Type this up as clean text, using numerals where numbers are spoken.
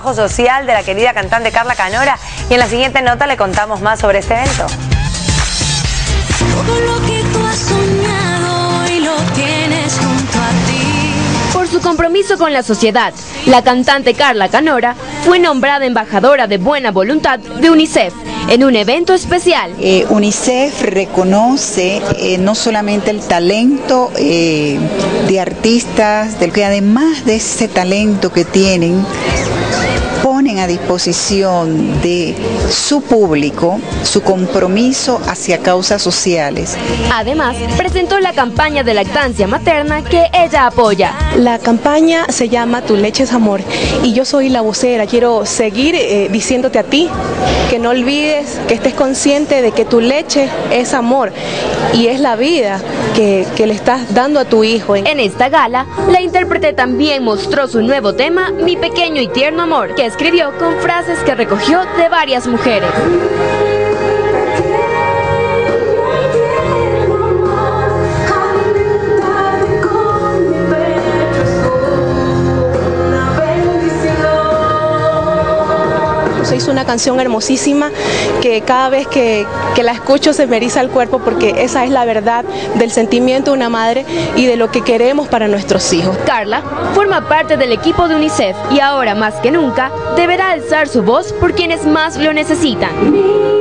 Social de la querida cantante Carla Canora, y en la siguiente nota le contamos más sobre este evento. Todo lo que tú has soñado y lo tienes junto a ti. Por su compromiso con la sociedad, la cantante Carla Canora fue nombrada embajadora de buena voluntad de UNICEF en un evento especial. UNICEF reconoce no solamente el talento de artistas, del que además de ese talento que tienen, ponen a disposición de su público su compromiso hacia causas sociales. Además, presentó la campaña de lactancia materna que ella apoya. La campaña se llama Tu leche es amor y yo soy la vocera. Quiero seguir diciéndote a ti que no olvides, que estés consciente de que tu leche es amor y es la vida que le estás dando a tu hijo. En esta gala, la intérprete también mostró su nuevo tema, Mi pequeño y tierno amor, que escribió con frases que recogió de varias mujeres. Se hizo una canción hermosísima que cada vez que la escucho se me eriza el cuerpo, porque esa es la verdad del sentimiento de una madre y de lo que queremos para nuestros hijos. Carla forma parte del equipo de UNICEF y ahora más que nunca deberá alzar su voz por quienes más lo necesitan.